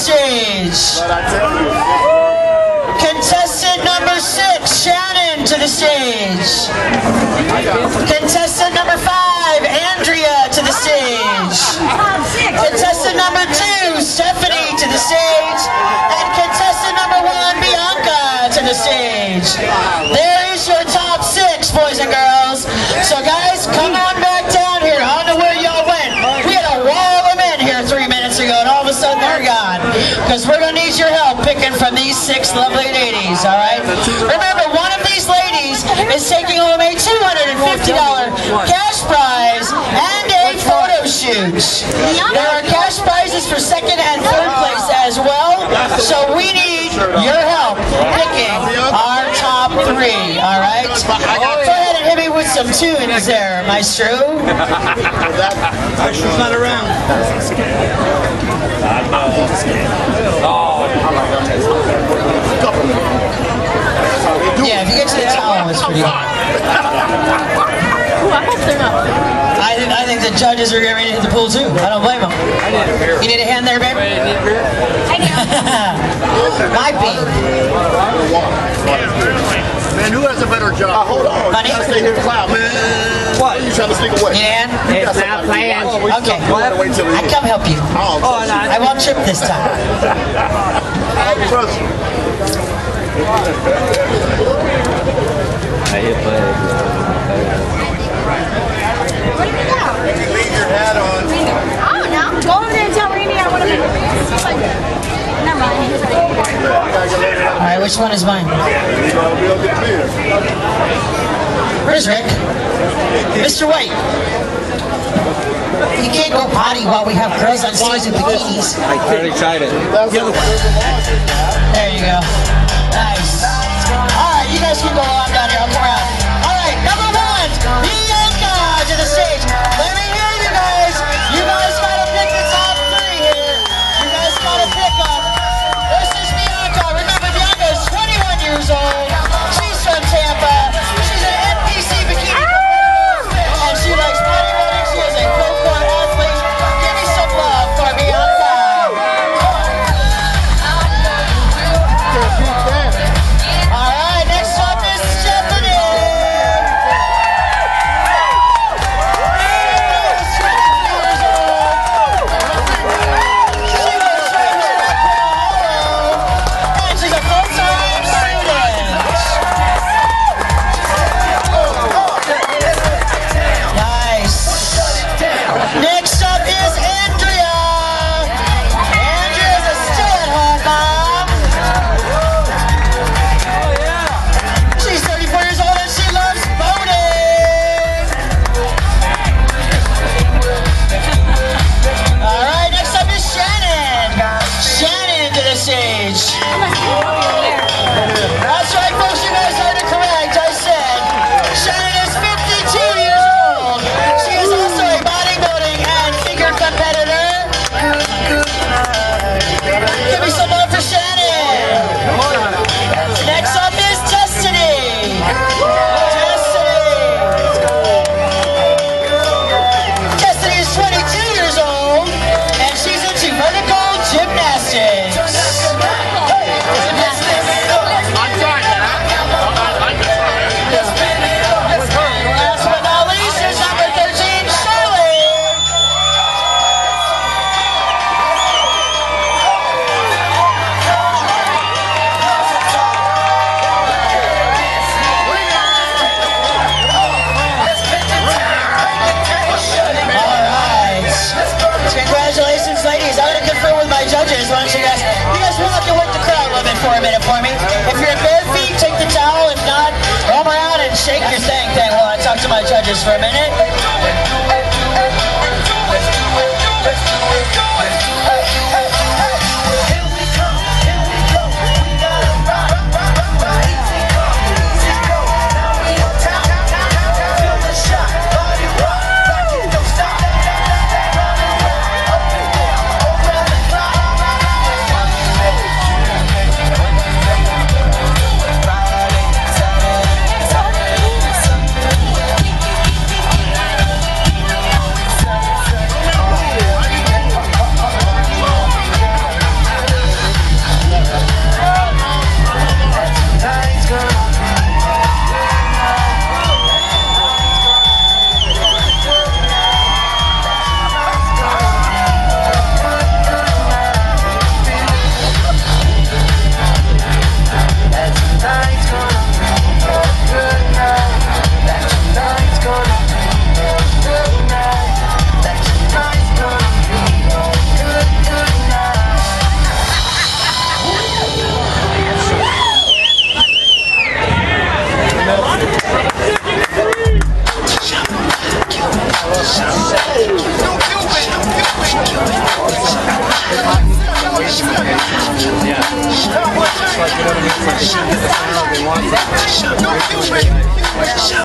stage. Contestant number 6, Shannon, to the stage. Contestant number 5, Andrea, to the stage. Contestant number 2, Stephanie, to the stage. And contestant number 1, Bianca, to the stage. There is your top 6, boys and girls. So guys, come on back down here. I don't know where y'all went. We had a wall of men here 3 minutes ago, and all of a sudden they're gone. Because we're going to need your help picking from these 6 lovely ladies, all right? Remember, one of these ladies is taking home a $250 cash prize and a photo shoot. There are cash prizes for 2nd and 3rd place as well, so we need your help picking our top 3, all right? Go ahead and hit me with some tunes there, Maestro. Maestro's not around. Yeah, if you get to the towel, it's pretty hard. Ooh, I hope they're not. I think the judges are getting ready to hit the pool too. I don't blame them. You need a hand there, babe? I do. Might be. Man, who has a better job? Hold on. Honey? You gotta stay here cloud, man. What? You trying to sneak away? Yeah? It's not planned. Okay. I come help you. I won't trip this time. I trust you. I hit play. What do you do? You leave your hat on. I don't know. Go over there and tell Randy I want to be. Never mind. Alright, which one is mine? Where's Rick? Mr. White. You can't go potty while we have girls on stage with bikinis. I already tried it. There you go. Nice. Alright, you guys can go along down here. I'll come around. Alright, number 1, Bianca to the stage. Let me hear you guys. You guys gotta pick the top 3 here. You guys gotta pick them. This is Bianca. Remember, Bianca is 21 years old. She's from Tampa. She's an NPC bikini performer. And she likes bodybuilding. She is a pro-core athlete. Give me some love for Bianca. Alright, next up is Stephanie. And she's a full-time student. Nice. Next up is Andrea. Andrea's a stay-at-home mom. She's 34 years old and she loves boating. Alright, next up is Shannon. Shannon to the stage. That's right, folks, you guys heard it correct. I said Shannon is 52 years old. She is also a bodybuilding and figure competitor. Give me some love for Shannon. Next up is Destiny. Destiny is 22 years old and she's into vertical gymnastics. Last but not least is number 13, Shirley. Alright. Congratulations, ladies. I'm going to confer with my judges. Why don't you guys will have to work the crowd a little bit for a minute for me. If you're in bare feet, take the towel. If not, roam around and shake your thing while I talk to my judges for a minute.